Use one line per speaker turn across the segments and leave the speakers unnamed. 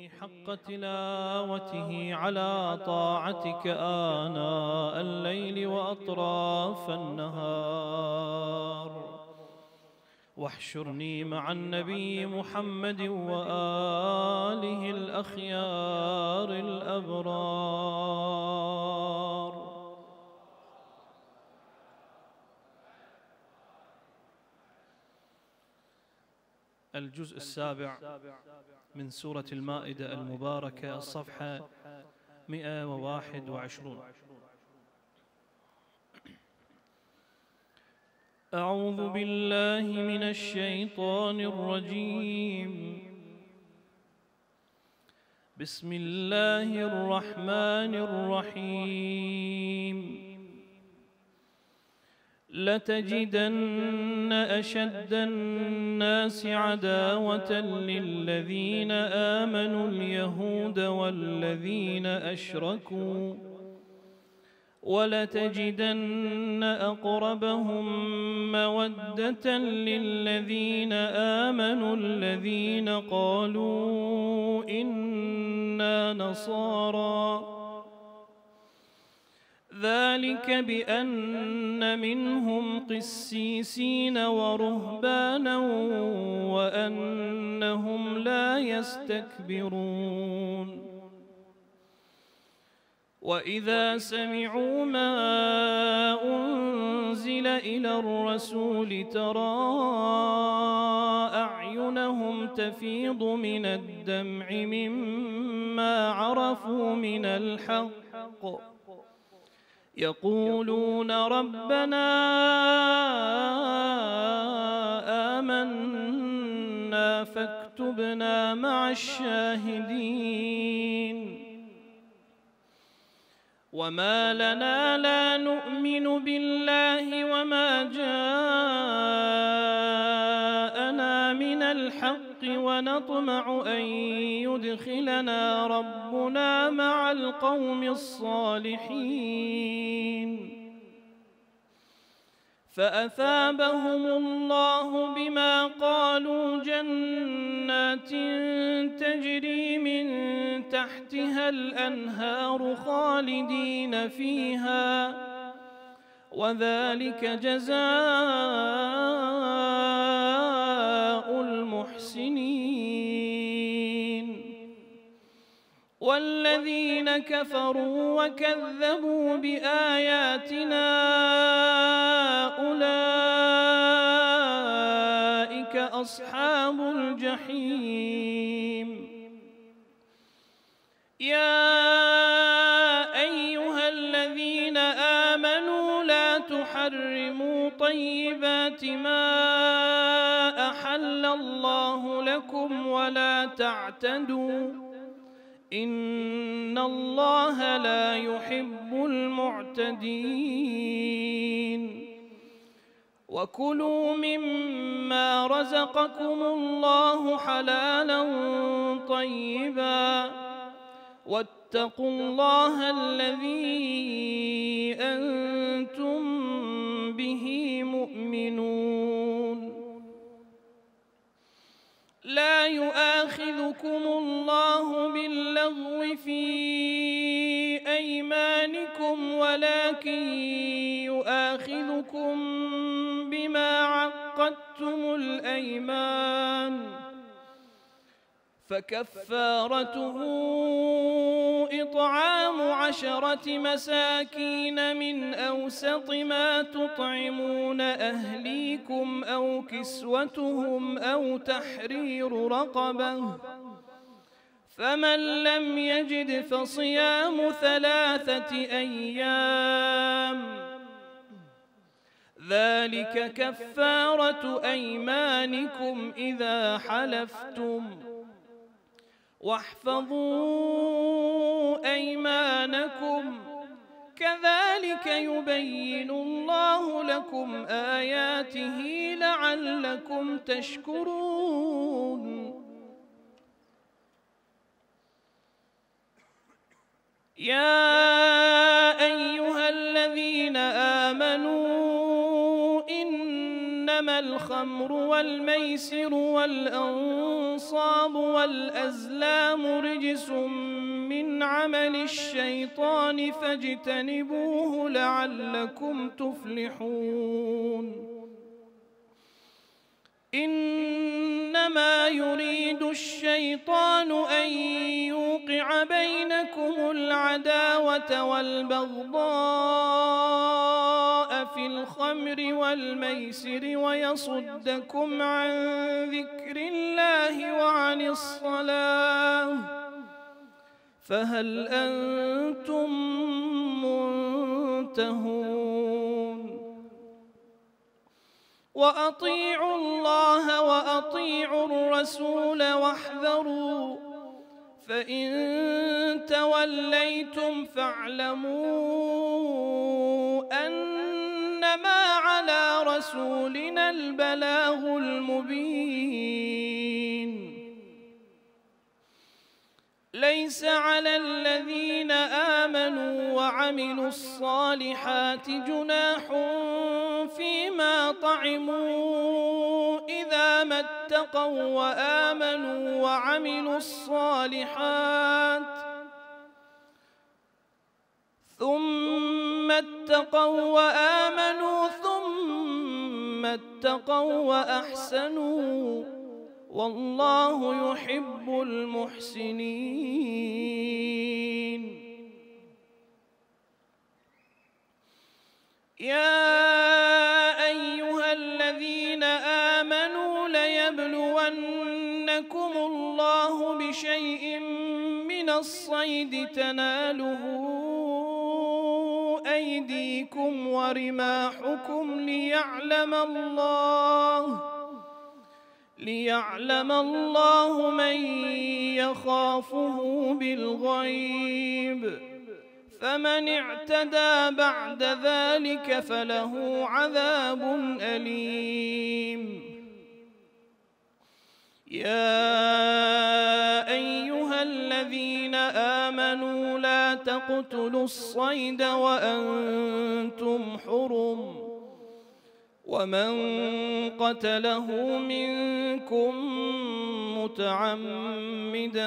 حق تلاوته على طاعتك آناء الليل وأطراف النهار، واحشرني مع النبي محمد وآله الأخيار الأبرار. الجزء السابع من سورة المائدة المباركة، الصفحة 121. أعوذ بالله من الشيطان الرجيم. بسم الله الرحمن الرحيم. لتجدن أشد الناس عداوة للذين آمنوا اليهود والذين أشركوا، ولتجدن أقربهم مودة للذين آمنوا الذين قالوا إنا نصارى، ذلك بأن منهم قسيسين ورهبانا وأنهم لا يستكبرون. وإذا سمعوا ما أنزل إلى الرسول ترى أعينهم تفيض من الدمع مما عرفوا من الحق، يقولون ربنا آمنا فاكتبنا مع الشاهدين. وما لنا لا نؤمن بالله وما جاءنا من الحق ونطمع أن يدخلنا ربنا مع القوم الصالحين، فأثابهم الله بما قالوا جنات تجري من تحتها الأنهار خالدين فيها، وذلك جزاء المحسنين. والذين كفروا وكذبوا بآياتنا أولئك أصحاب الجحيم. يا أيها الذين آمنوا لا تحرموا طيبات ما أحل الله لكم ولا تعتدوا، إن الله لا يحب المعتدين. وكلوا مما رزقكم الله حلالا طيبا، واتقوا الله الذي أنتم به مؤمنون. لا يؤاخذكم الله باللغو في أيمانكم ولكن يؤاخذكم بما عقدتم الأيمان، فكفارته إطعام 10 مساكين من أوسط ما تطعمون أهليكم أو كسوتهم أو تحرير رقبة، فمن لم يجد فصيام 3 أيام، ذلك كفارة أيمانكم إذا حلفتم، واحفظوا أيمانكم، كذلك يبين الله لكم آياته لعلكم تشكرون. يا أيها الذين آمنوا إنما الخمر والميسر والأنصاب والأنصاب والأزلام رجس من عمل الشيطان فاجتنبوه لعلكم تفلحون إنما يريد الشيطان أن يوقع بينكم العداوة والبغضاء في الخمر والميسر ويصدكم عن ذكر الله وعن الصلاة فهل أنتم منتهون وأطيعوا الله وأطيعوا الرسول واحذروا فإن توليتم فاعلموا أنما على رسولنا البلاغ المبين ليس على الذين آمنوا وعملوا الصالحات جناح فيما طعموا إذا ما اتقوا وآمنوا وعملوا الصالحات ثم اتقوا وآمنوا ثم اتقوا وأحسنوا والله يحب المحسنين يا أيها الذين آمنوا ليبلونكم الله بشيء من الصيد تناله أيديكم ورماحكم ليعلم الله من يخافه بالغيب فمن اعتدى بعد ذلك فله عذاب أليم يا أيها الذين آمنوا لا تقتلوا الصيد وأنتم حرم ومن قتله منكم متعمدا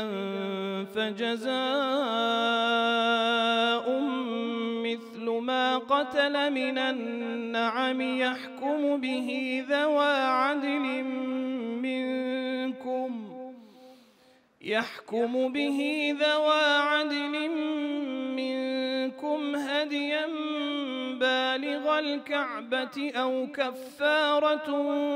فجزاء مثل ما قتل من النعم يحكم به ذوى عدل منكم هديا بالغ الكعبة أو كفارة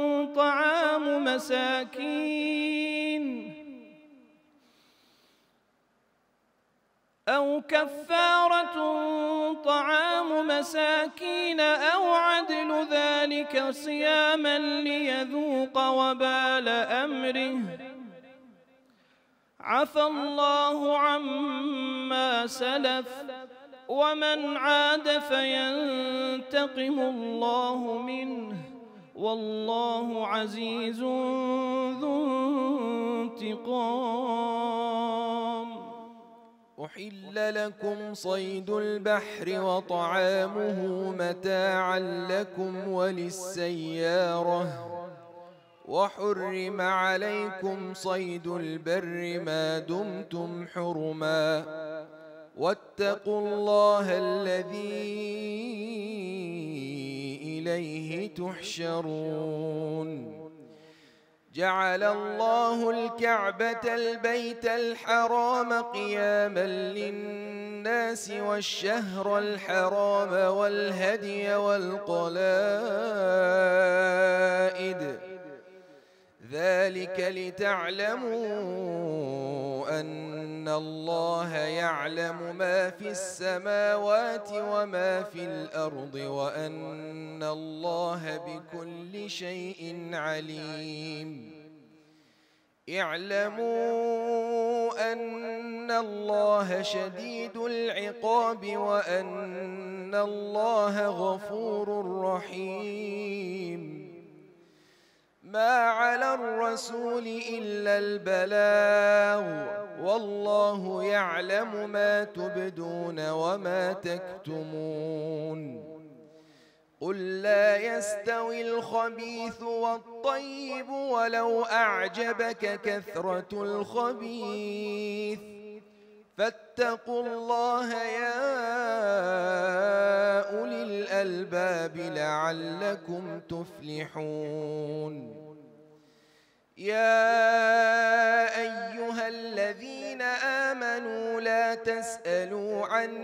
طعام مساكين أو عدل ذلك صياما ليذوق وبال أمره عفى الله عما سلف ومن عاد فينتقم الله منه والله عزيز ذو انتقام
أحل لكم صيد البحر وطعامه متاعا لكم وللسيارة وحرم عليكم صيد البر ما دمتم حرما واتقوا الله الذي إليه تحشرون جعل الله الكعبة البيت الحرام قياما للناس والشهر الحرام والهدي والقلائد ذلك لتعلموا أن الله يعلم ما في السماوات وما في الأرض وأن الله بكل شيء عليم اعلموا أن الله شديد العقاب وأن الله غفور رحيم ما على الرسول إلا البلاغ والله يعلم ما تبدون وما تكتمون قل لا يستوي الخبيث والطيب ولو أعجبك كثرة الخبيث فاتقوا الله يا أولي الألباب لعلكم تفلحون. يا أيها الذين آمنوا لا تسألوا عن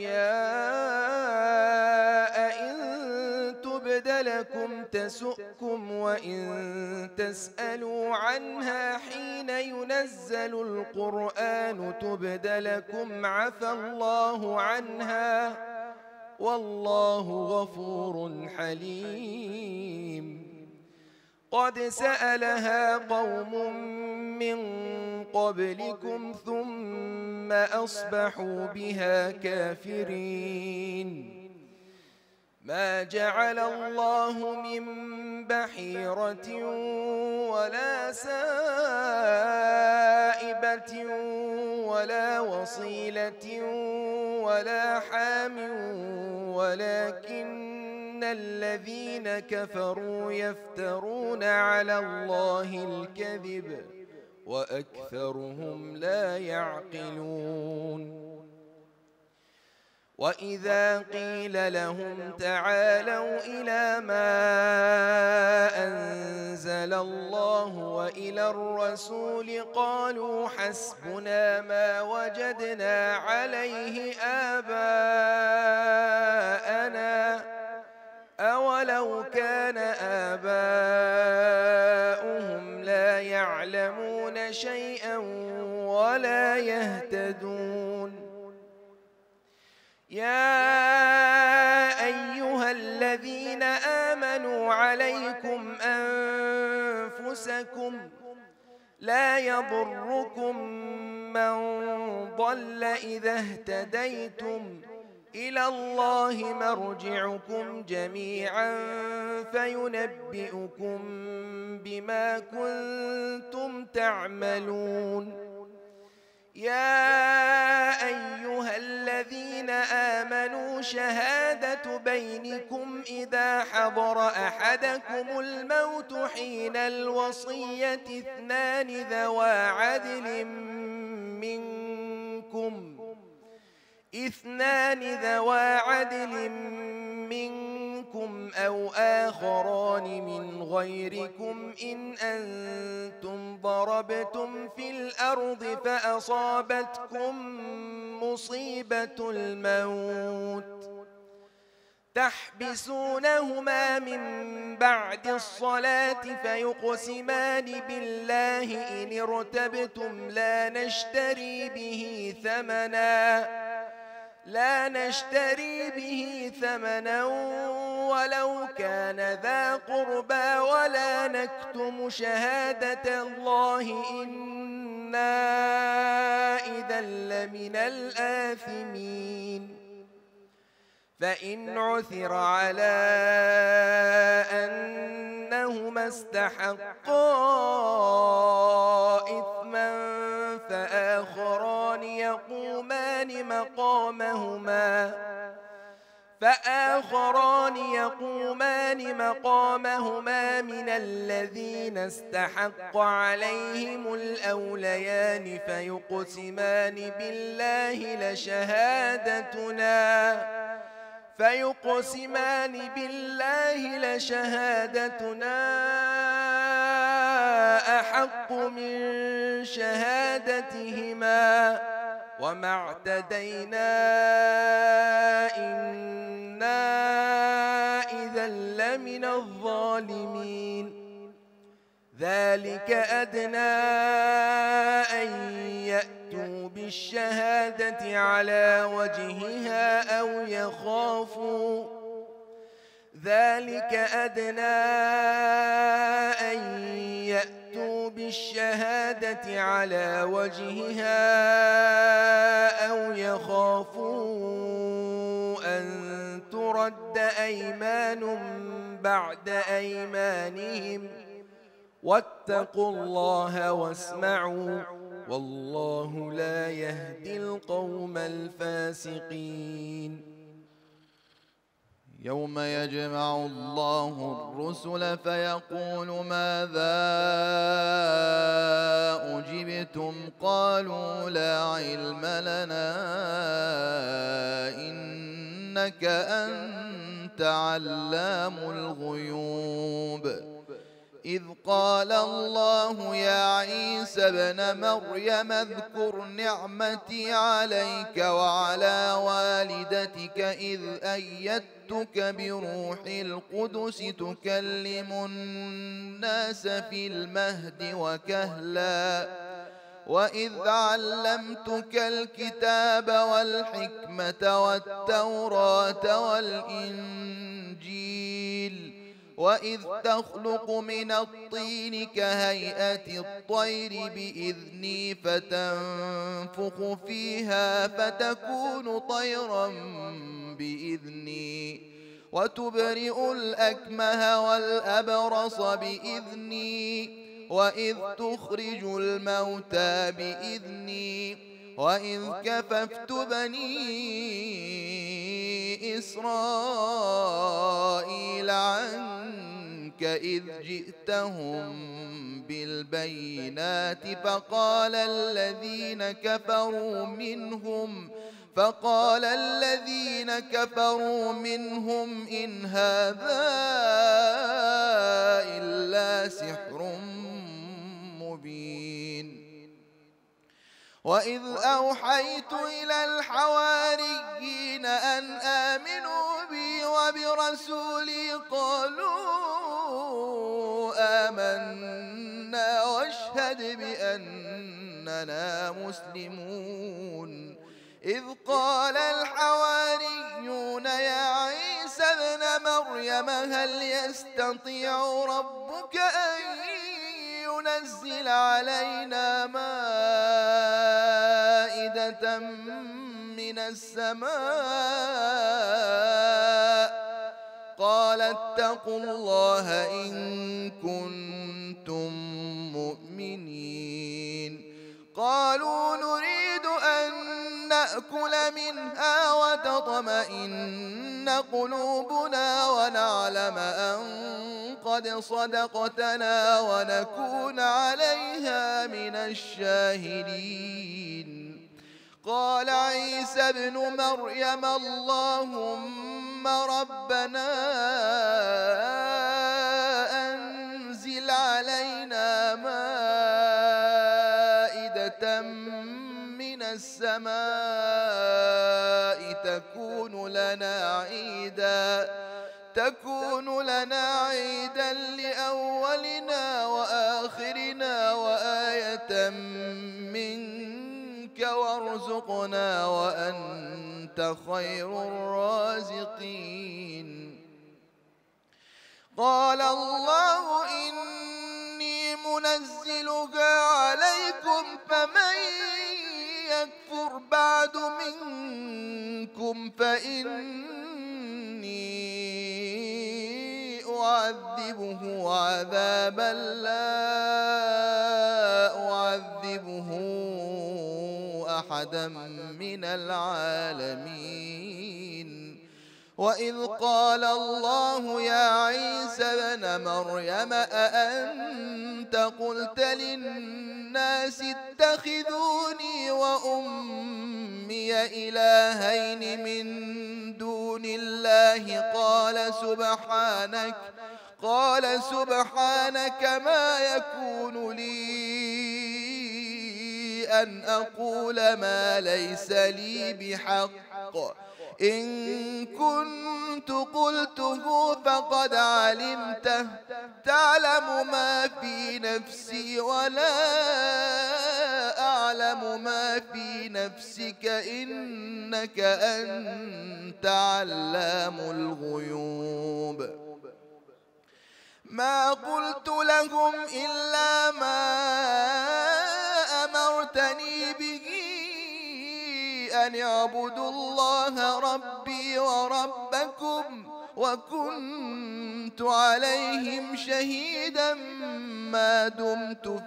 أشياء إن تبد لكم تسؤكم وإن تسألوا عنها حين ينزل القرآن تبد لكم عفى الله عنها والله غفور حليم. قد سألها قوم من قبلكم ثم أصبحوا بها كافرين. ما جعل الله من بحيرة ولا سائبة ولا وصيلة ولا حام ولكن الذين كفروا يفترون على الله الكذب وأكثرهم لا يعقلون. وإذا قيل لهم تعالوا إلى ما أنزل الله وإلى الرسول قالوا حسبنا ما وجدنا عليه آباءنا أولو كان آباؤهم لا يعلمون شيئا ولا يهتدون. يا أيها الذين آمنوا عليكم أنفسكم لا يضركم من ضل إذا اهتديتم إلى الله مرجعكم جميعا فينبئكم بما كنتم تعملون. يا أيها الذين آمنوا شهادة بينكم إذا حضر أحدكم الموت حين الوصية اثنان ذوى عدل منكم أو آخران من غيركم إن أنتم ضربتم في الأرض فأصابتكم مصيبة الموت تحبسونهما من بعد الصلاة فيقسمان بالله إن ارتبتم لا نشتري به ثمنا ولو كان ذا قربى ولا نكتم شهادة الله إنا إذا لمن الآثمين. فإن عثر على أنهما استحقا إثما فآخران يقومان مقامهما من الذين استحق عليهم الأوليان فيقسمان بالله لشهادتنا أحق من شهادتهما وما اعتدينا إنا إذا لمن الظالمين. ذلك أدنى أن يأتوا بالشهادة على وجهها أو يخافوا أن ترد أيمان بعد أيمانهم واتقوا الله واسمعوا والله لا يهدي القوم الفاسقين.
يوم يجمع الله الرسل فيقول ماذا أجبتم قالوا لا علم لنا إنك أنت علام الغيوب. إذ قال الله يا عيسى ابن مريم اذكر نعمتي عليك وعلى والدتك إذ أيدتك بروح القدس تكلم الناس في المهد وكهلا وإذ علمتك الكتاب والحكمة والتوراة والإنجيل وإذ تخلق من الطين كهيئة الطير بإذني فتنفخ فيها فتكون طيرا بإذني وتبرئ الأكمه والأبرص بإذني وإذ تخرج الموتى بإذني وإذ كففت بني إسرائيل عنك إذ جئتهم بالبينات فقال الذين كفروا منهم إن هذا إلا سحر مبين. وإذ أوحيت إلى الحواريين أن آمنوا بي وبرسولي قالوا آمنا واشهد بأننا مسلمون. إذ قال الحواريون يا عيسى ابن مريم هل يستطيع ربك أن ينزل علينا مائدة من السماء قال اتقوا الله إن كنتم مؤمنين. قالوا نريد أن نأكل منها وتطمئن قلوبنا ونعلم أن قد صدقتنا ونكون عليها من الشاهدين. قال عيسى ابن مريم اللهم ربنا أنزل علينا مائدة من السماء تكون لنا عيدا لأولنا وآخرنا وآية منك وارزقنا وأنت خير الرازقين. قال الله إني منزلها عليكم فمن يكفر بعد منكم فإني أعذبه عذابا لا أعذبه أحدا من العالمين. وإذ قال الله يا عيسى ابن مريم أأنت قلت للناس اتخذوني وأمي إلهين من دون الله قال سبحانك ما يكون لي أن أقول ما ليس لي بحق إن كنت قلته فقد علمته تعلم ما في نفسي ولا أعلم ما في نفسك إنك أنت علام الغيوب. ما قلت لهم إلا ما أمرتني به أن اعبدوا الله ربي وربكم وكنت عليهم شهيدا ما دمت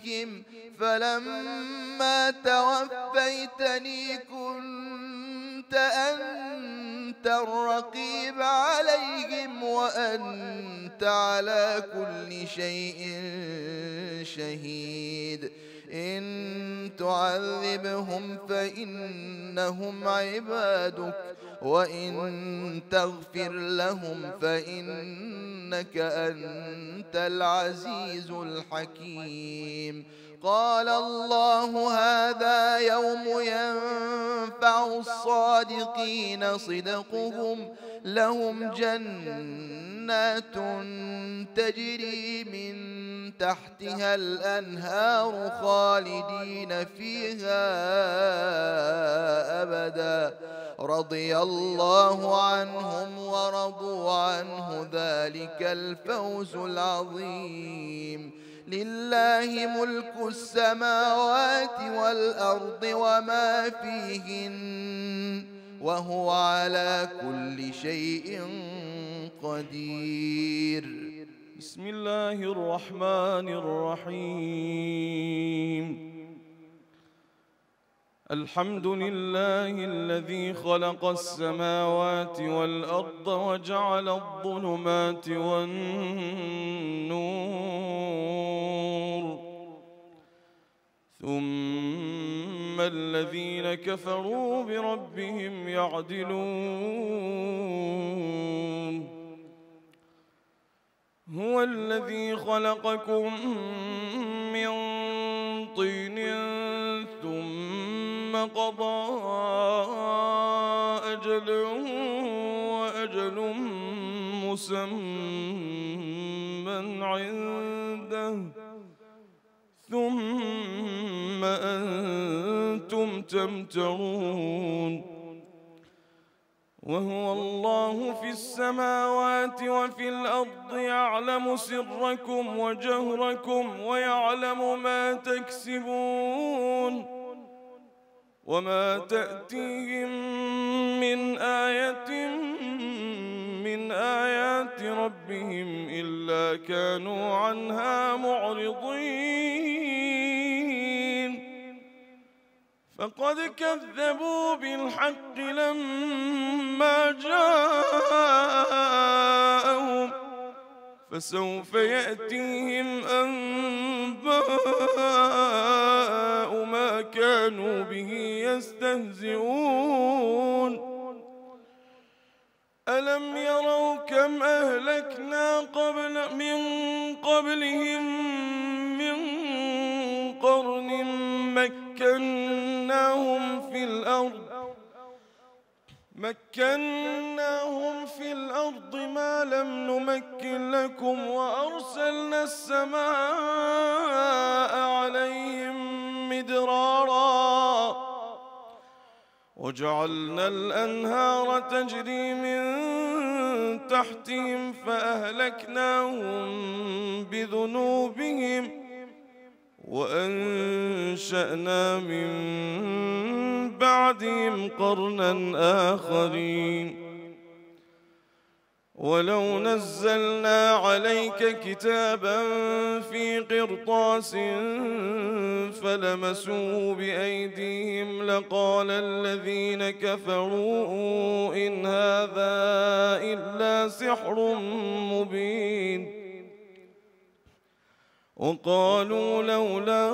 فيهم فلما توفيتني كنت أنت الرقيب عليهم وأنت على كل شيء شهيد إن تعذبهم فإنهم عبادك وإن تغفر لهم فإنك أنت العزيز الحكيم قال الله هذا يوم ينفع الصادقين صدقهم لهم جنات تجري من تحتها الأنهار خالدين فيها أبدا رضي الله عنهم ورضوا عنه ذلك الفوز العظيم لله ملك السماوات والأرض وما فيهن وهو على كل شيء قدير
بسم الله الرحمن الرحيم الحمد لله الذي خلق السماوات والأرض وجعل الظلمات والنور ثم الذين كفروا بربهم يعدلون هو الذي خلقكم من طين ثم قضى أجلا وأجل مسمى عنده ثم أنتم تمترون وهو الله في السماوات وفي الأرض يعلم سركم وجهركم ويعلم ما تكسبون وما تأتيهم من آية من آيات ربهم إلا كانوا عنها معرضين فقد كذبوا بالحق لما جاءهم فسوف يأتيهم أنباء ما كانوا به يستهزئون ألم يروا كم أهلكنا من قبلهم من قرن مكناهم في الأرض ما لم نمكن لكم وأرسلنا السماء عليهم مدرارا وجعلنا الأنهار تجري من تحتهم فأهلكناهم بذنوبهم وأنشأنا من بعدهم قرنا آخرين ولو نزلنا عليك كتابا في قرطاس فلمسوه بأيديهم لقال الذين كفروا إن هذا إلا سحر مبين وقالوا لولا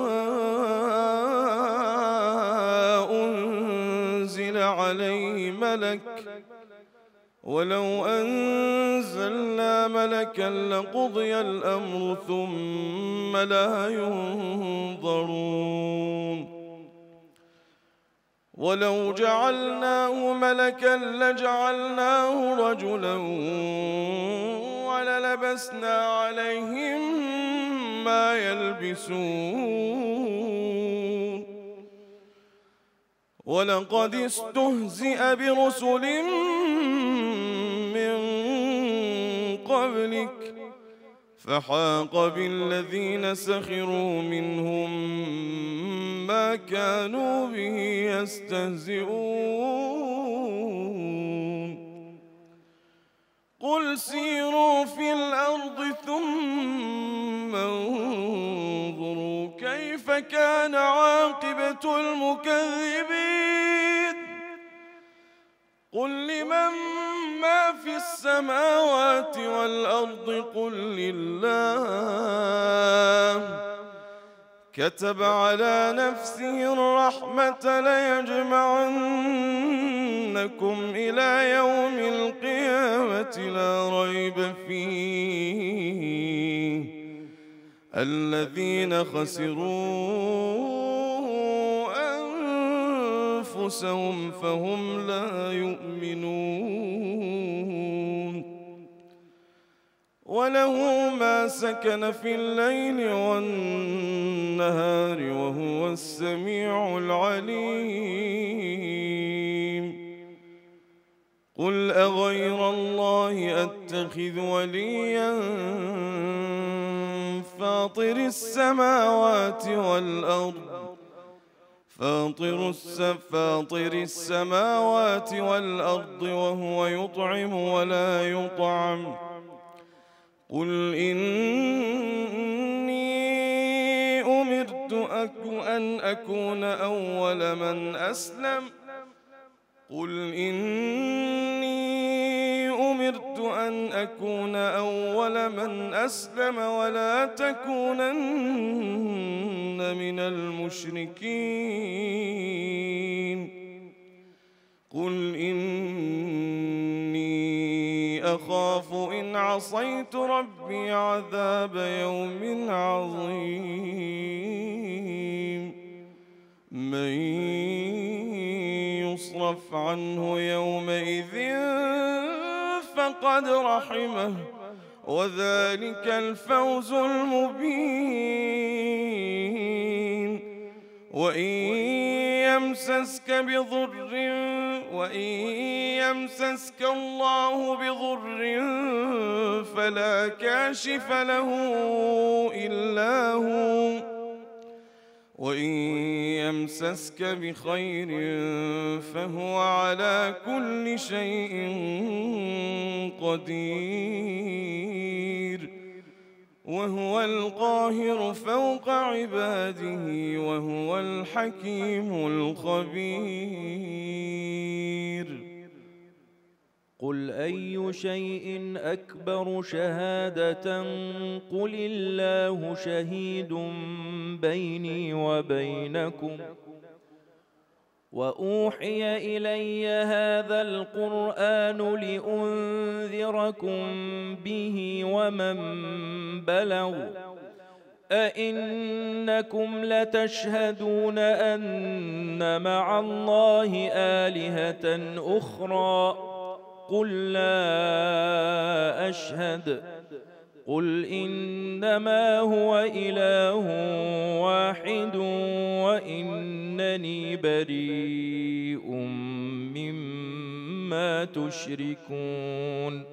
أنزل عليه ملك ولو أنزلنا ملكا لقضي الأمر ثم لا ينظرون ولو جعلناه ملكا لجعلناه رجلا وللبسنا عليهم ما يلبسون ولقد استهزئ برسل من قبلك فحاق بالذين سخروا منهم ما كانوا به يستهزئون قل سيروا في الأرض ثم انظروا كيف كان عاقبة المكذبين قل لمن ما في السماوات والأرض قل لله كتب على نفسه الرحمة ليجمعنكم إلى يوم القيامة لا ريب فيه الذين خسروا أنفسهم فهم لا يؤمنون وله ما سكن في الليل والنهار وهو السميع العليم قل أغير الله أتخذ وليا فاطر السماوات والأرض فاطر السماوات والأرض وهو يطعم ولا يطعم قل إني أمرت أن أكون أول من أسلم قل إني أمرت أن أكون أول من أسلم ولا تكونن من المشركين قل إني أخاف إن عصيت ربي عذاب يوم عظيم من يصرف عنه يومئذ فقد رحمه وذلك الفوز المبين وإن يمسسك الله بضر فلا كاشف له إلا هو وإن يمسسك بخير فهو على كل شيء قدير وهو القاهر فوق عباده وهو الحكيم الخبير
قل أي شيء أكبر شهادة قل الله شهيد بيني وبينكم وأوحي إلي هذا القرآن لأنذركم به ومن بلغ أئنكم لتشهدون أن مع الله آلهة أخرى قل لا أشهد قل إنما هو إله واحد وإنني بريء مما تشركون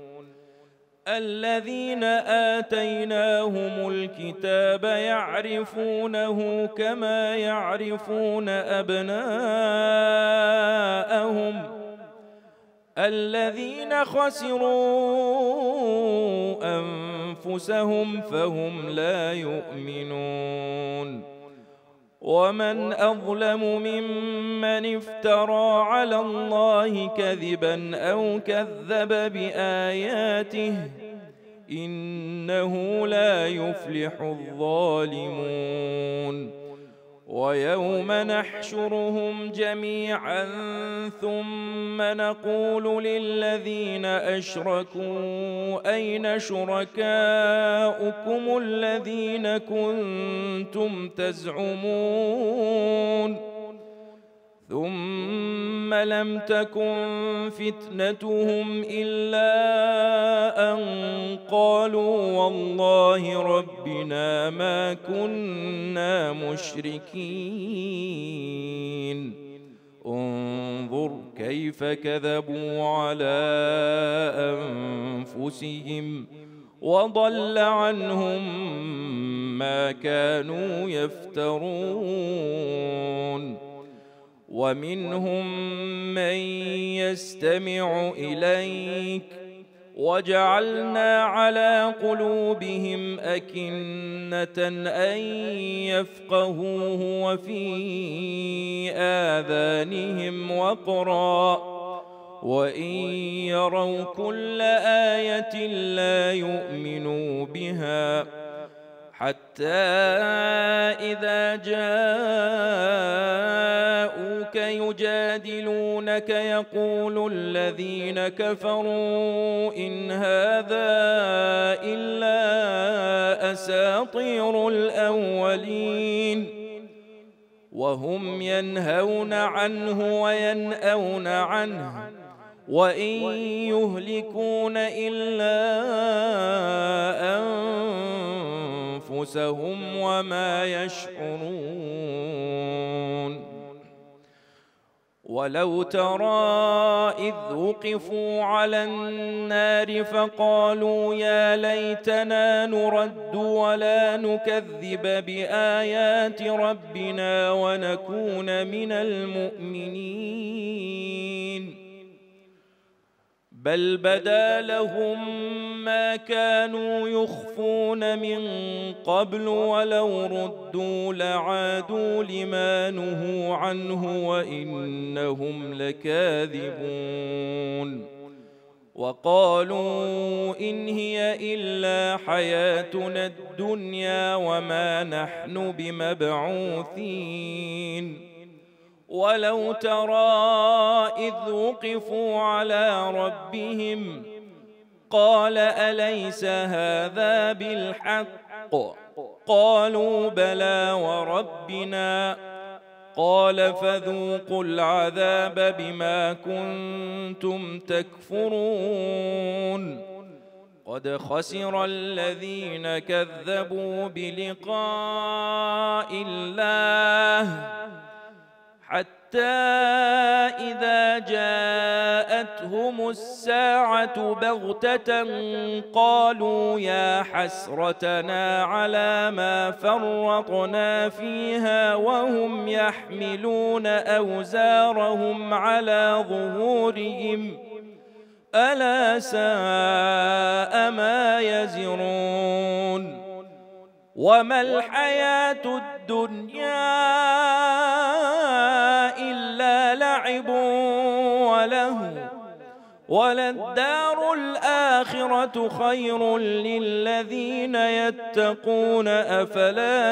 الذين آتيناهم الكتاب يعرفونه كما يعرفون أبناءهم الذين خسروا أنفسهم فهم لا يؤمنون ومن أظلم ممن افترى على الله كذبا أو كذب بآياته إنه لا يفلح الظالمون ويوم نحشرهم جميعا ثم نقول للذين أشركوا أين شركاؤكم الذين كنتم تزعمون ثم لم تكن فتنتهم إلا أن قالوا والله ربنا ما كنا مشركين انظر كيف كذبوا على أنفسهم وضل عنهم ما كانوا يفترون ومنهم من يستمع إليك وجعلنا على قلوبهم أكنة أن يفقهوه وفي آذانهم وقرا وإن يروا كل آية لا يؤمنوا بها حتى إذا جاءوك يجادلونك يقول الذين كفروا إن هذا إلا أساطير الأولين وهم ينهون عنه وينأون عنه وإن يهلكون إلا أنفسهم وما يشعرون ولو ترى إذ وقفوا على النار فقالوا يا ليتنا نرد ولا نكذب بآيات ربنا ونكون من المؤمنين بل بدا لهم ما كانوا يخفون من قبل ولو ردوا لعادوا لما نهوا عنه وإنهم لكاذبون وقالوا إن هي إلا حياتنا الدنيا وما نحن بمبعوثين ولو ترى إذ وقفوا على ربهم قال أليس هذا بالحق قالوا بلى وربنا قال فذوقوا العذاب بما كنتم تكفرون قد خسر الذين كذبوا بلقاء الله حتى إذا جاءتهم الساعة بغتة قالوا يا حسرتنا على ما فرطنا فيها وهم يحملون أوزارهم على ظهورهم ألا ساء ما يزرون وما الحياة الدنيا إلا لعب وله وللدار الآخرة خير للذين يتقون أفلا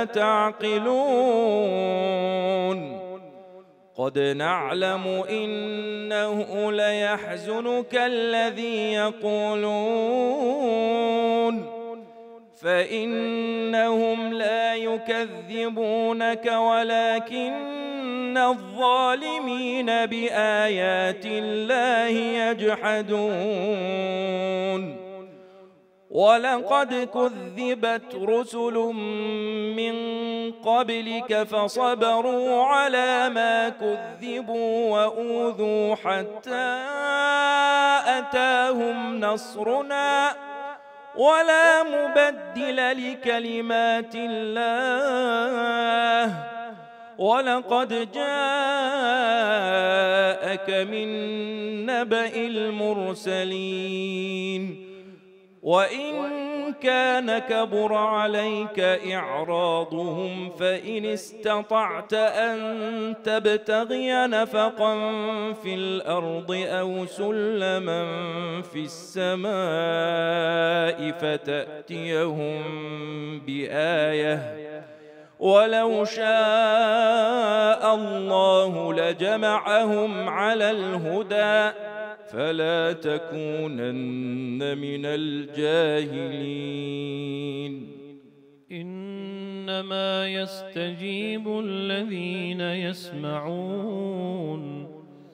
تعقلون قد نعلم إنه ليحزنك الذي يقولون فإنهم لا يكذبونك ولكن الظالمين بآيات الله يجحدون ولقد كذبت رسل من قبلك فصبروا على ما كذبوا وأوذوا حتى أتاهم نصرنا ولا مبدل لكلمات الله ولقد جاءك من نبأ المرسلين وإن كان كبر عليك إعراضهم فإن استطعت أن تبتغي نفقا في الأرض أو سلما في السماء فتأتيهم بآية ولو شاء الله لجمعهم على الهدى فلا تكونن من الجاهلين
إنما يستجيب الذين يسمعون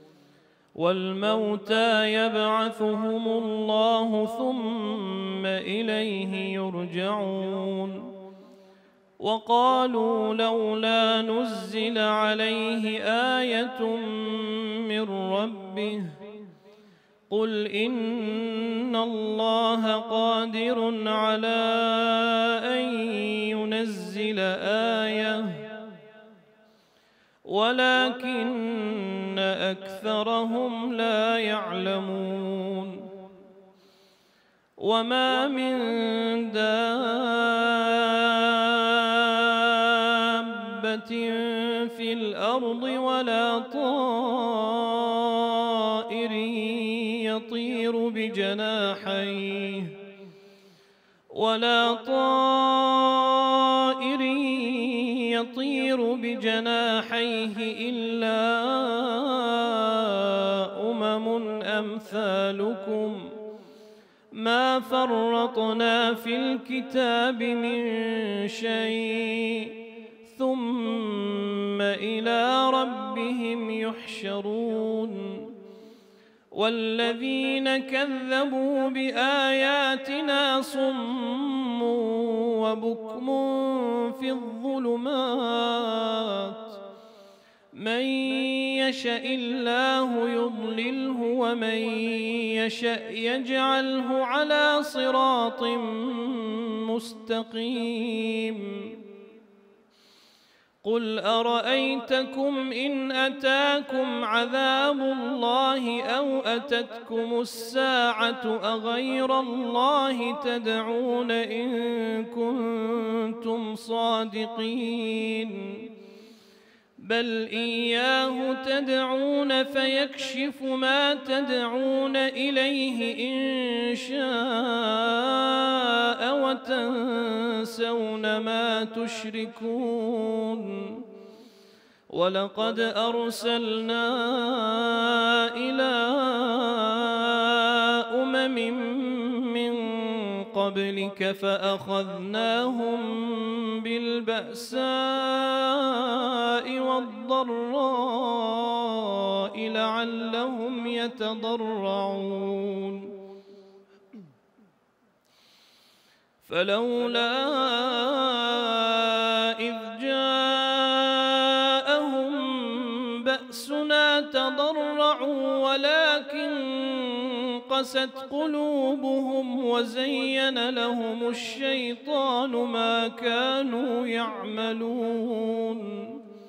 والموتى يبعثهم الله ثم إليه يرجعون وقالوا لولا نزل عليه آية من ربه قل إن الله قادر على أن ينزل آية ولكن أكثرهم لا يعلمون وما من دابة في في الأرض ولا طائر يطير بجناحيه إلا أمثالكم ما فرطنا في الكتاب من شيء ثم إلى ربهم يحشرون والذين كذبوا بآياتنا صم وبكم في الظلمات من يشاء الله يضلله ومن يشاء يجعله على صراط مستقيم قل أرأيتكم إن أتاكم عذاب الله أو أتتكم الساعة أغير الله تدعون إن كنتم صادقين بل إياه تدعون فيكشف ما تدعون إليه إن شاء وتنسون ما تشركون ولقد أرسلنا إلى من قبلك فأخذناهم بالبأساء والضراء لعلهم يتضرعون فلولا إذ جاءهم بأسنا تضرعوا ولكن قست قلوبهم وزين لهم الشيطان ما كانوا يعملون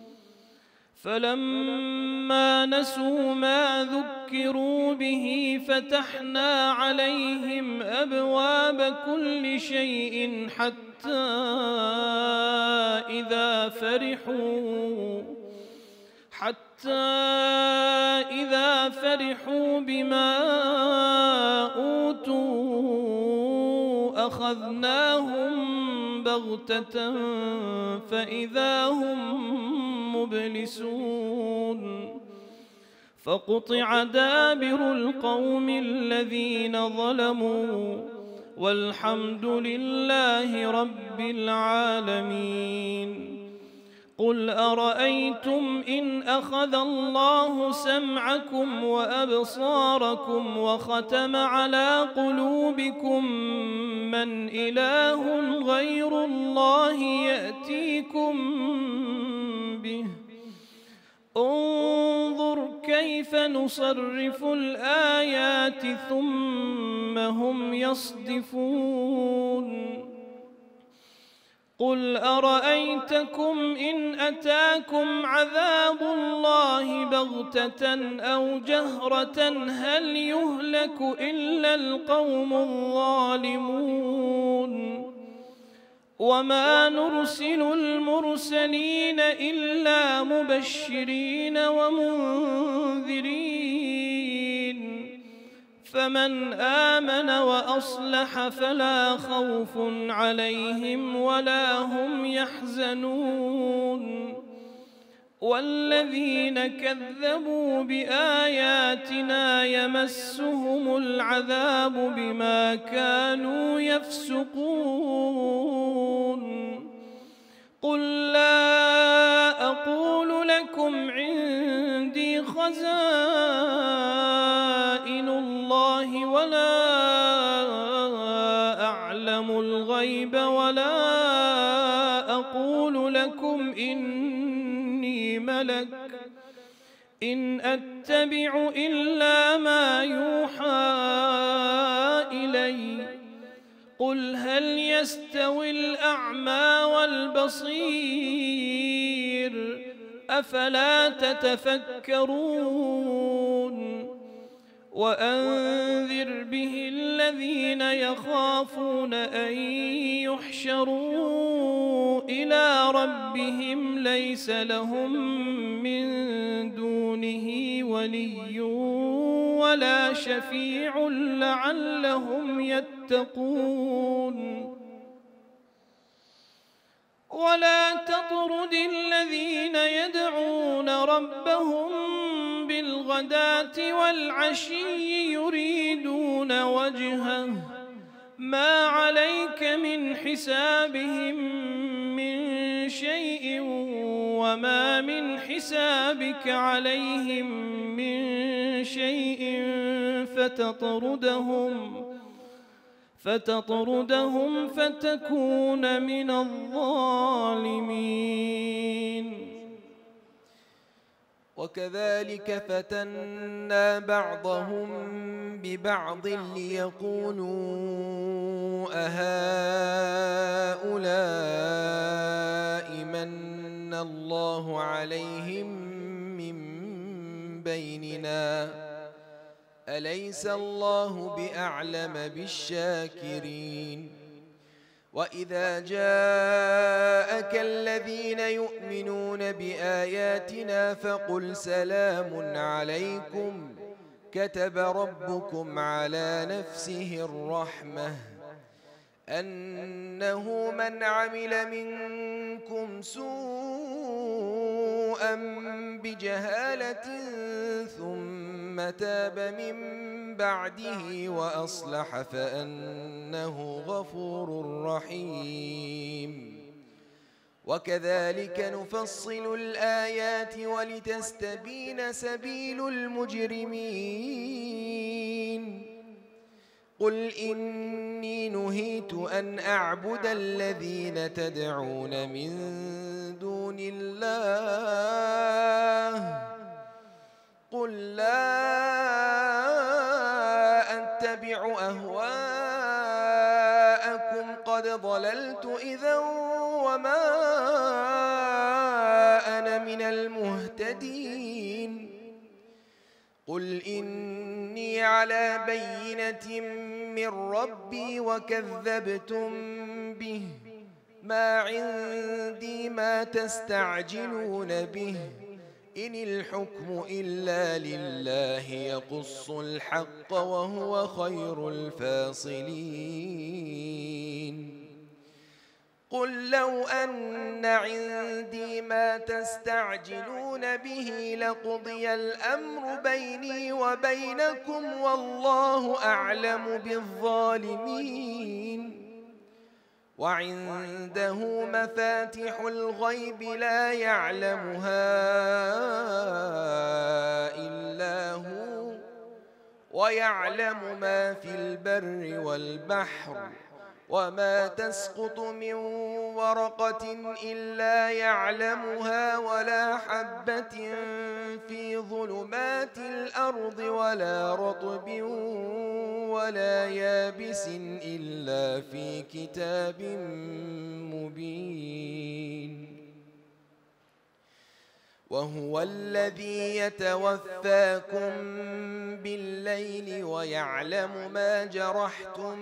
فلما نسوا ما ذكروا به فتحنا عليهم أبواب كل شيء حتى إذا فرحوا بما أوتوا أخذناهم بغتة فإذا هم مبلسون فقطع دابر القوم الذين ظلموا والحمد لله رب العالمين قل أرأيتم إن أخذ الله سمعكم وأبصاركم وختم على قلوبكم من إله غير الله يأتيكم به انظر كيف نصرف الآيات ثم هم يصدفون قل أرأيتكم إن أتاكم عذاب الله بغتة أو جهرة هل يهلك إلا القوم الظالمون وما نرسل المرسلين إلا مبشرين ومنذرين فمن آمن وأصلح فلا خوف عليهم ولا هم يحزنون والذين كذبوا بآياتنا يمسهم العذاب بما كانوا يفسقون قل لا أقول لكم عندي خزائن الله ولا أعلم الغيب ولا أقول لكم إني ملك إن أتبع إلا ما يوحى إلي قل هل يستوي الأعمى والبصير أفلا تتفكرون وأنذر به الذين يخافون أن يحشروا إلى ربهم ليس لهم من دونه ولي ولا شفيع لعلهم يتقون ولا تطرد الذين يدعون ربهم بالغداة والعشي يريدون وجهه ما عليك من حسابهم من شيء وما من حسابك عليهم من شيء فتطردهم فتكون من الظالمين.
وكذلك فتنا بعضهم ببعض ليقولوا أهؤلاء من الله عليهم من بيننا أليس الله بأعلم بالشاكرين. وإذا جاءك الذين يؤمنون بآياتنا فقل سلام عليكم كتب ربكم على نفسه الرحمة أنه من عمل منكم سوءا بجهالة ثم تاب من بعده وأصلح فأنه غفور رحيم. وكذلك نفصل الآيات ولتستبين سبيل المجرمين. قل إني نهيت أن أعبد الذين تدعون من دون الله قل لا أتبع أهواءكم قد ضللت إذا وما أنا من المهتدين. قل إني على بينة من ربي وكذبتم به ما عندي ما تستعجلون به إن الحكم إلا لله يقص الحق وهو خير الفاصلين. قل لو أن عندي ما تستعجلون به لقضي الأمر بيني وبينكم والله أعلم بالظالمين. وعنده مفاتح الغيب لا يعلمها إلا هو ويعلم ما في البر والبحر وما تسقط من ورقة إلا يعلمها ولا حبة في ظلمات الأرض ولا رطب ولا يابس إلا في كتاب مبين. وهو الذي يتوفاكم بالليل ويعلم ما جرحتم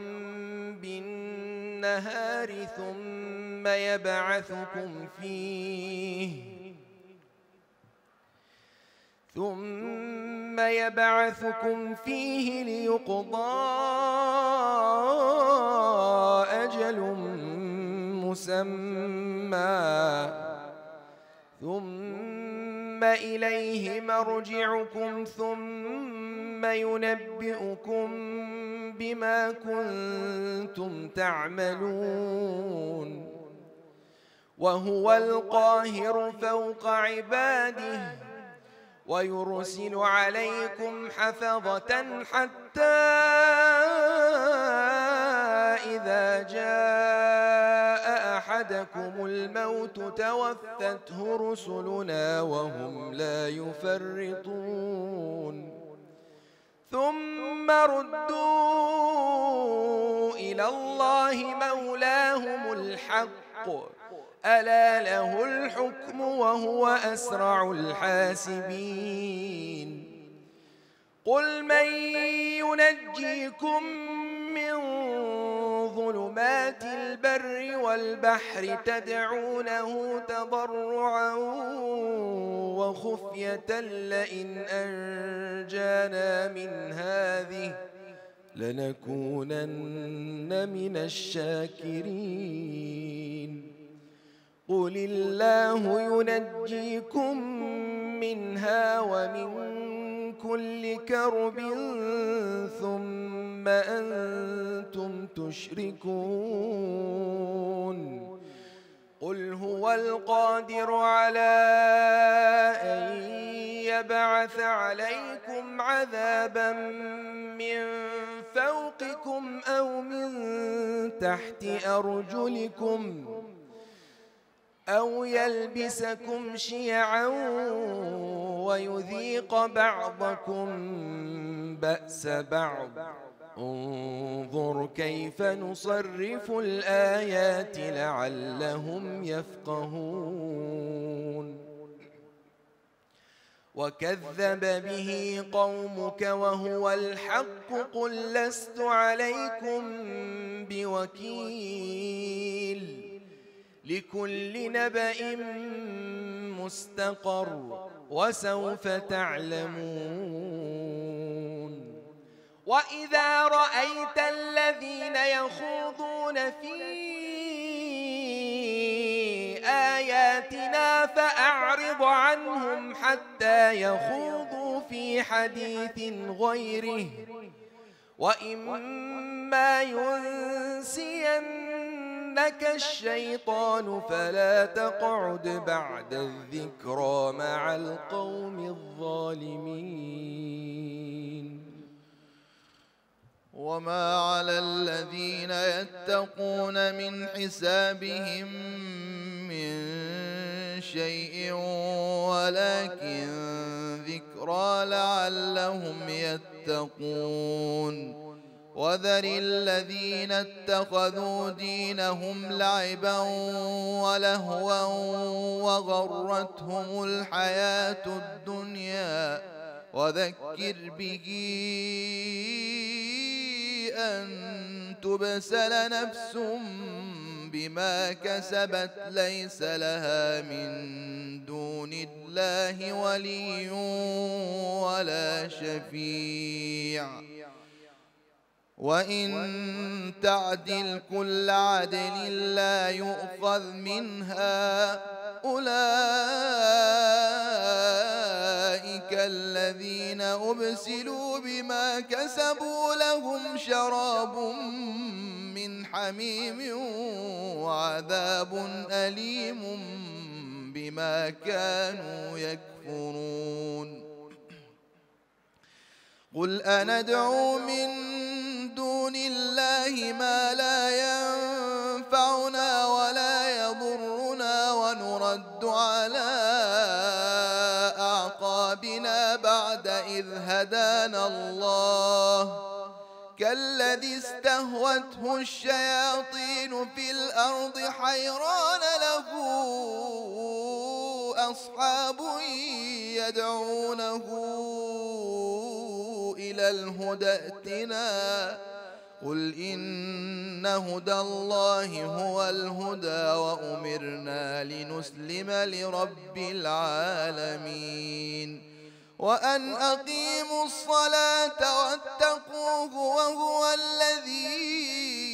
بالنهار ثم يبعثكم فيه ليقضى أجل مسمى ثم إليه مرجعكم ثم ينبئكم بما كنتم تعملون. وهو القاهر فوق عباده ويرسل عليكم حفظة حتى إذا جاء أحدكم الموت توفته رسلنا وهم لا يفرطون ثم ردوا إلى الله مولاهم الحق ألا له الحكم وهو أسرع الحاسبين. قل من ينجيكم من ظلمات البر والبحر تدعونه تضرعا وخفية لئن أنجانا من هذه لنكونن من الشاكرين قل الله ينجيكم منها ومن كل كرب ثم أنتم تشركون قل هو القادر على أن يبعث عليكم عذابا من فوقكم أو من تحت أرجلكم أو يلبسكم شيعا ويذيق بعضكم بأس بعض انظر كيف نصرف الآيات لعلهم يفقهون وكذب به قومك وهو الحق قل لست عليكم بوكيل لكل نبأ مستقر وسوف تعلمون وإذا رأيت الذين يخوضون في آياتنا فأعرض عنهم حتى يخوضوا في حديث غيره وإما ينسينك الشيطان فلا تقعد بعد الذكرى مع القوم الظالمين
وما على الذين يتقون من حسابهم من شيء ولكن ذكرى لعلهم يتقون وذر الذين اتخذوا دينهم لعبا ولهوا وغرتهم الحياة الدنيا وذكر به أن تبسل نفس بما كسبت ليس لها من دون الله ولي ولا شفيع وإن تعدل كل عدل لا يؤخذ منها أولئك الذين أبسلوا بما كسبوا لهم شراب من حميم وعذاب أليم بما كانوا يكفرون قل أندعو من دون الله ما لا ينفعنا ولا يضرنا ونرد على أعقابنا بعد إذ هدانا الله كالذي استهوته الشياطين في الأرض حيران له أصحاب يدعونه إلى الهدى ائتنا قل إن هدى الله هو الهدى وأمرنا لنسلم لرب العالمين وأن أقيموا الصلاة واتقوه وهو الذي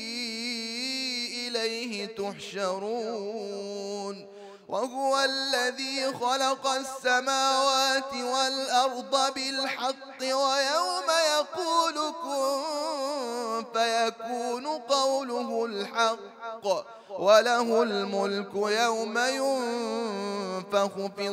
إليه تحشرون وهو الذي خلق السماوات والأرض بالحق ويوم يقول كن فيكون قوله الحق وله الملك يوم ينفخ في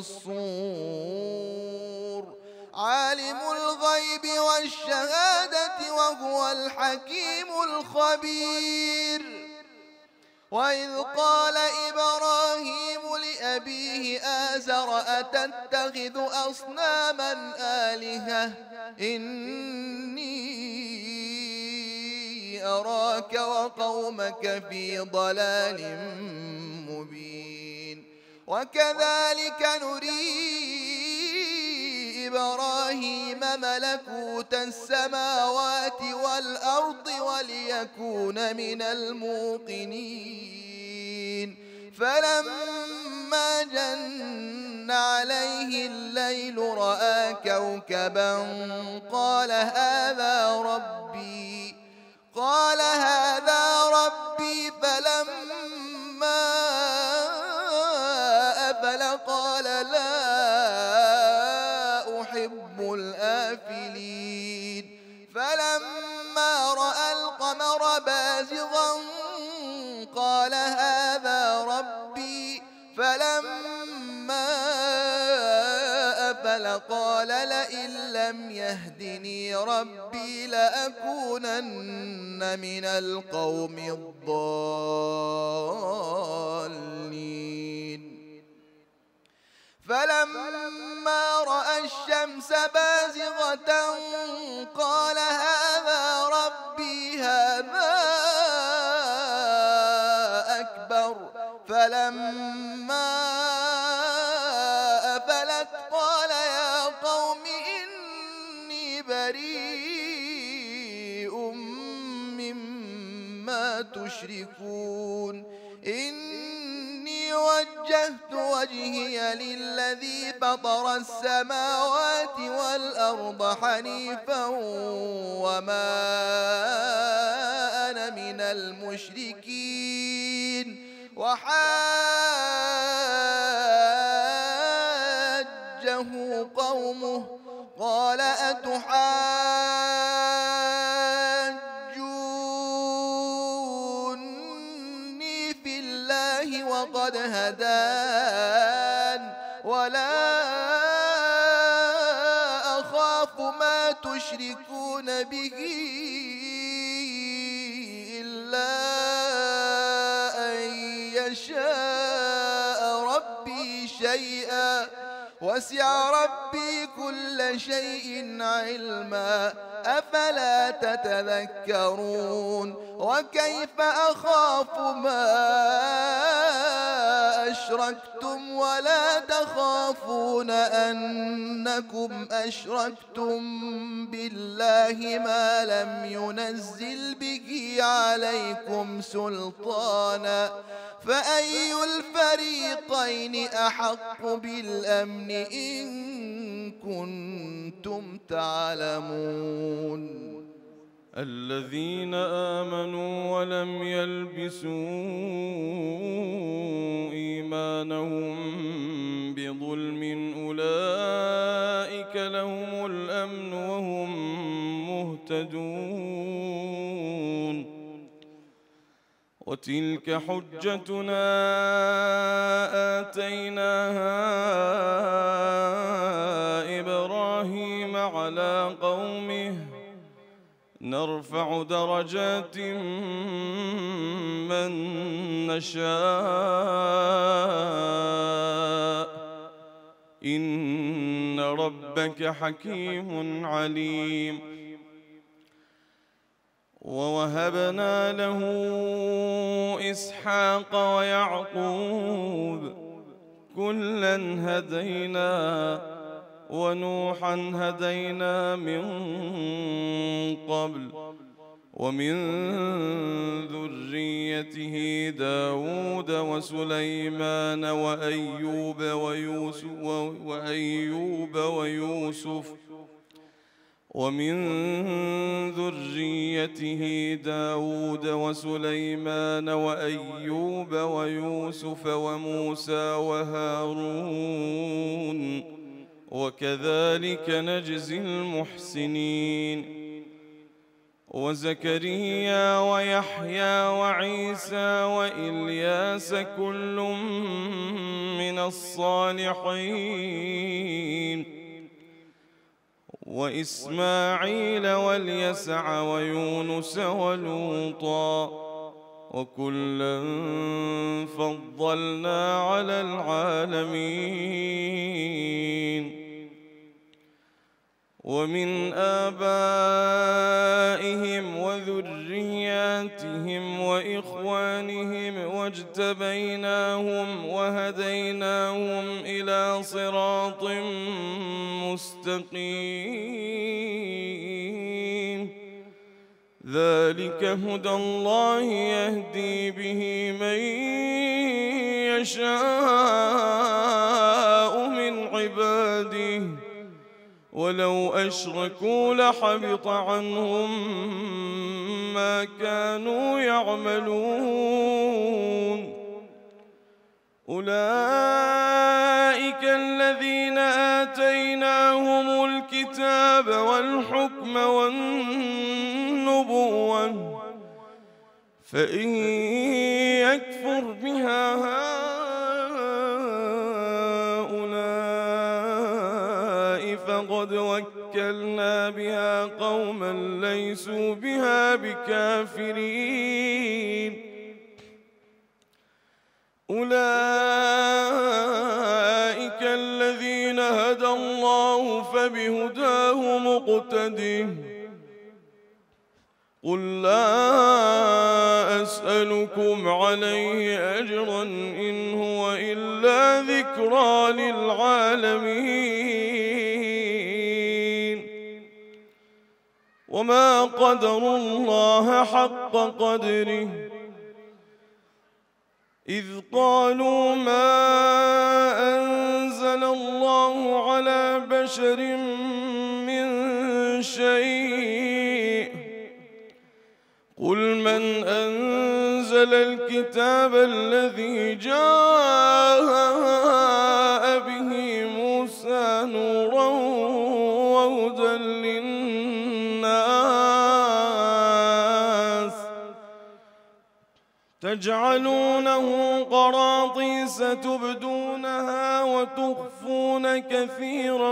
الصور عالم الغيب والشهادة وهو الحكيم الخبير وإذ قال إبراهيم لأبيه آزر أتتخذ أصناما آلهة إني أراك وقومك في ضلال مبين وكذلك نري إبراهيم إبراهيم ملكوت السماوات والأرض وليكون من الموقنين فلما جن عليه الليل رأى كوكبا قال هذا ربي فلما أفل قال لا أحب الآفلين فلما رأى القمر بازغا قال هذا ربي فلما أفل قال لئن لم يهدني ربي لأكونن من القوم الضالين فلما رأى الشمس بازغة قال هذا ربي هذا أكبر فلما أفلت قال يا قوم إني بريء مما تشركون إني وجهت وجهي للذي فطر السماوات والأرض حنيفا وما أنا من المشركين وحاجه قومه قال أتحاجوني في الله وقد هدان ولا أخاف ما تشركون به إلا أن يشاء ربي شيئا وسع ربي كل شيء علما أفلا تتذكرون وكيف أخاف ما أشركتم ولا تخافون أنكم أشركتم بالله ما لم ينزل به عليكم سلطانا فأي الفريقين أحق بالأمن إن كنتم تعلمون
الذين آمنوا ولم يلبسوا إيمانهم بظلم أولئك لهم الأمن وهم مهتدون وتلك حجتنا آتيناها إبراهيم على قومه نرفع درجات من نشاء إن ربك حكيم عليم ووهبنا له إسحاق ويعقوب كلا هدينا ونوحا هدينا من قبل ومن ذريته داود وسليمان وأيوب ويوسف ومن ذريته داود وسليمان وأيوب ويوسف وموسى وهارون وكذلك نجزي المحسنين وزكريا ويحيى وعيسى وإلياس كل من الصالحين وإسماعيل واليسع ويونس ولوطا وكلا فضلنا على العالمين ومن آبائهم وذرياتهم وإخوانهم واجتبيناهم وهديناهم إلى صراط مستقيم ذلك هدى الله يهدي به من يشاء من عباده ولو أشركوا لحبط عنهم ما كانوا يعملون أولئك الذين آتيناهم الكتاب والحكم والنبوة فإن يكفر بها هؤلاء فقد وكلنا بها قوما ليسوا بها بكافرين أولئك الذين هدى الله فبهداه مقتده قل لا أسألكم عليه أجرا إن هو إلا ذكرى للعالمين وما قدروا الله حق قدره إذ قالوا ما أنزل الله على بشر من شيء قل من أنزل الكتاب الذي جاء به موسى نورا وهدى للناس تجعلونه قراطيس تبدونها وتخفون كثيرا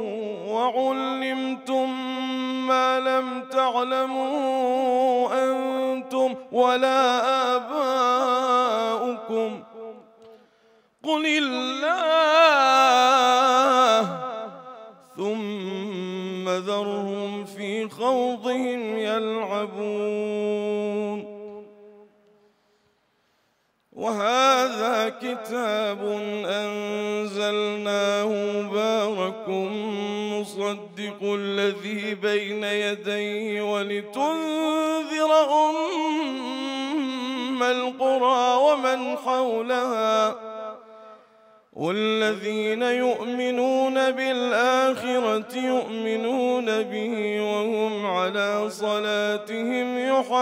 وعلمتم ما لم تعلموا أنتم ولا آباؤكم قل الله ثم ذرهم في خوضهم يلعبون وهذا كتاب أنزلناه مبارك مصدق الذي بين يديه ولتنذر أم القرى ومن حولها والذين يؤمنون بالآخرة يؤمنون به وهم على صلاتهم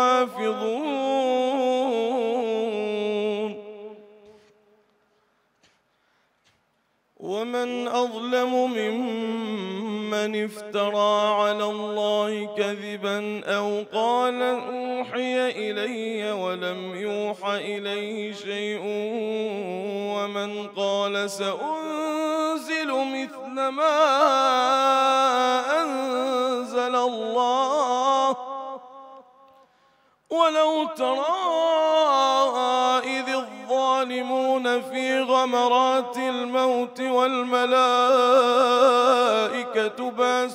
يحافظون ومن أظلم ممن افترى على الله كذبا أو قال أوحي إلي ولم يوح إليه شيء ومن قال سأنزل مثل ما أنزل الله ولو ترى إذ الظالمون في غمرات الموت والملائكة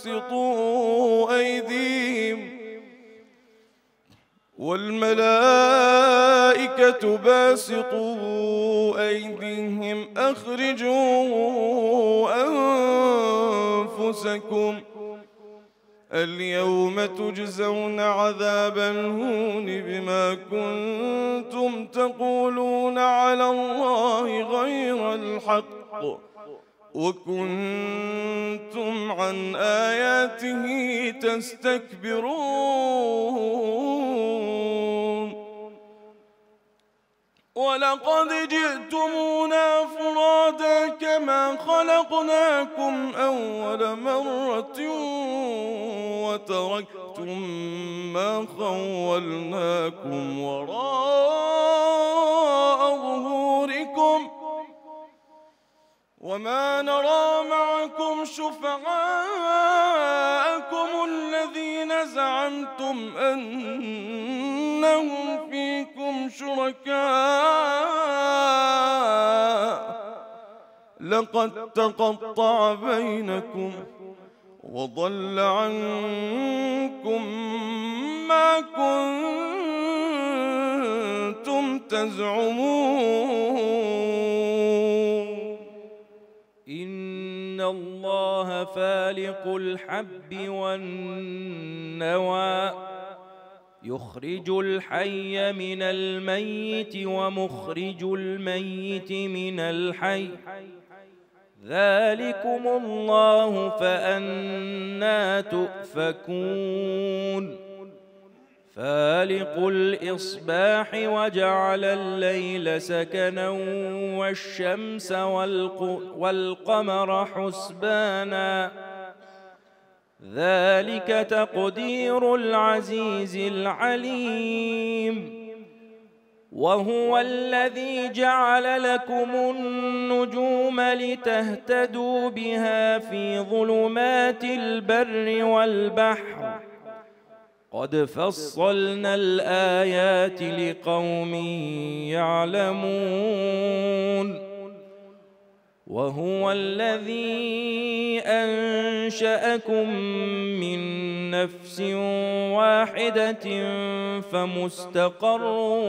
باسطوا أيديهم أخرجوا أنفسكم اليوم تجزون عذاب الهون بما كنتم تقولون على الله غير الحق وكنتم عن آياته تستكبرون ولقد جئتمونا فرادا كما خلقناكم أول مرة وتركتم ما خولناكم وراء ظهوركم وما نرى معكم شفعاءكم الذين زعمتم أنهم فيكم شركاء لقد تقطع بينكم وضل عنكم ما كنتم تزعمون
إن الله فالق الحب والنوى يخرج الحي من الميت ومخرج الميت من الحي ذلكم الله فأنى تؤفكون فالق الإصباح وجعل الليل سكنا والشمس والقمر حسبانا ذلك تقدير العزيز العليم وهو الذي جعل لكم النجوم لتهتدوا بها في ظلمات البر والبحر قد فصلنا الآيات لقوم يعلمون وهو الذي أنشأكم من نفس واحدة فمستقر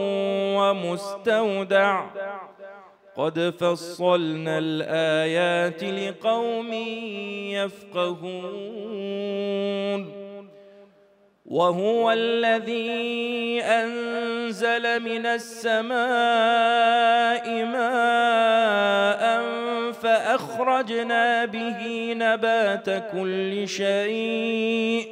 ومستودع قد فصلنا الآيات لقوم يفقهون وهو الذي أنزل من السماء ماء فأخرجنا به نبات كل شيء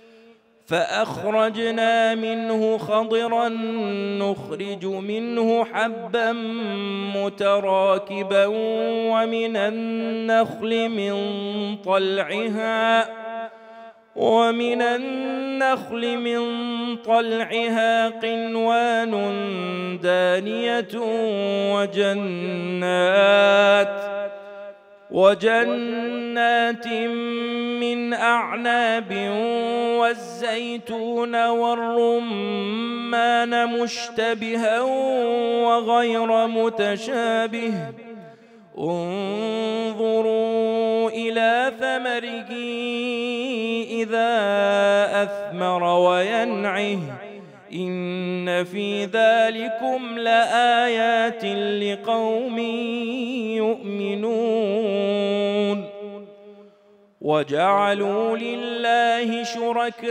فأخرجنا منه خضرا نخرج منه حبا متراكبا ومن النخل من طلعها قنوان دانية وجنات من أعناب والزيتون والرمان مشتبها وغير متشابه انظروا إلى ثمره إذا أثمر وينعه إن في ذلكم لآيات لقوم يؤمنون وجعلوا لله شركاء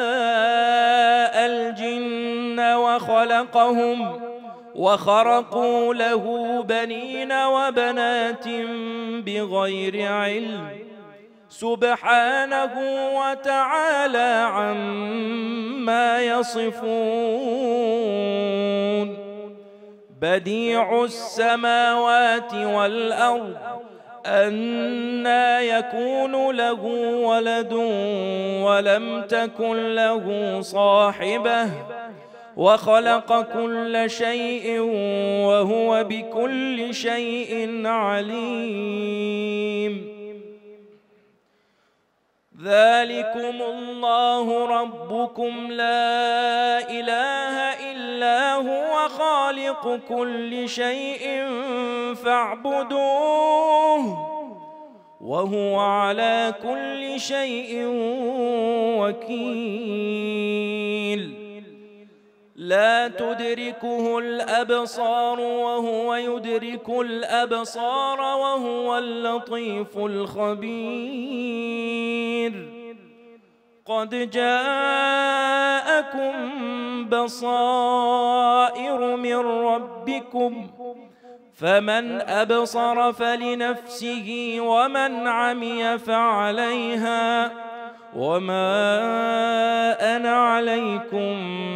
الجن وخرقوا له بنين وبنات بغير علم سبحانه وتعالى عما يصفون بديع السماوات والأرض أنى يكون له ولد ولم تكن له صاحبة وخلق كل شيء وهو بكل شيء عليم ذلكم الله ربكم لا إله إلا هو خالق كل شيء فاعبدوه وهو على كل شيء وكيل لا تدركه الأبصار وهو يدرك الأبصار وهو اللطيف الخبير قد جاءكم بصائر من ربكم فمن أبصر فلنفسه ومن عمي فعليها وما أنا عليكم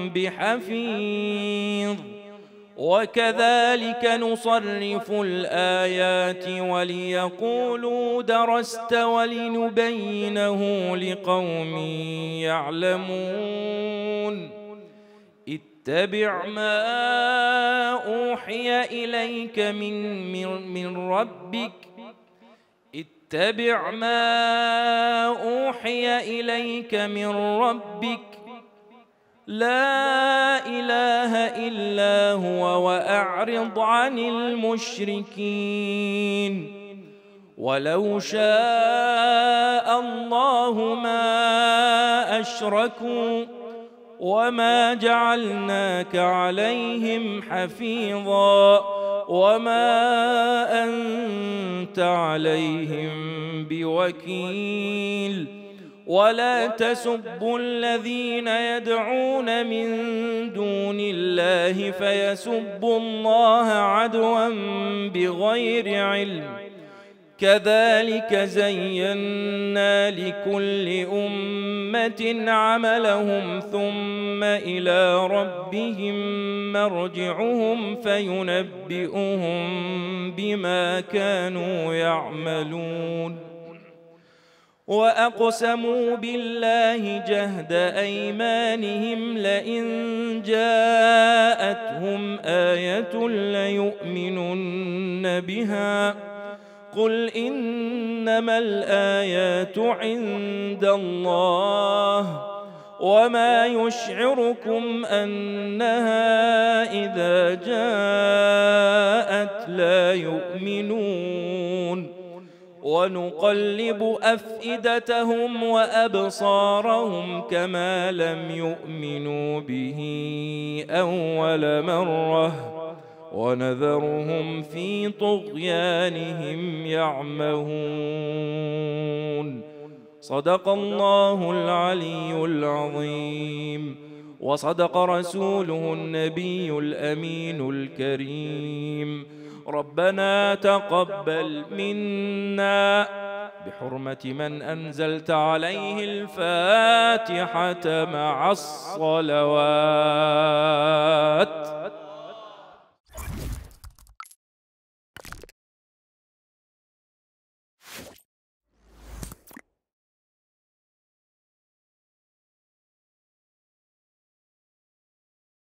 بحفيظ وكذلك نصرف الآيات وليقولوا درست ولنبينه لقوم يعلمون اتبع ما أوحي إليك من ربك اتبع ما أوحي إليك من ربك لا إله إلا هو وأعرض عن المشركين ولو شاء الله ما أشركوا وما جعلناك عليهم حفيظا وما أنت عليهم بوكيل ولا تسبوا الذين يدعون من دون الله فيسبوا الله عدوا بغير علم كذلك زينا لكل أمة عملهم ثم إلى ربهم مرجعهم فينبئهم بما كانوا يعملون وأقسموا بالله جهد أيمانهم لئن جاءتهم آية ليؤمنن بها قل إنما الآيات عند الله وما يشعركم أنها إذا جاءت لا يؤمنون ونقلب أفئدتهم وأبصارهم كما لم يؤمنوا به أول مرة ونذرهم في طغيانهم يعمهون صدق الله العلي العظيم وصدق رسوله النبي الأمين الكريم ربنا تقبل منا بحرمة من أنزلت عليه الفاتحة مع الصلوات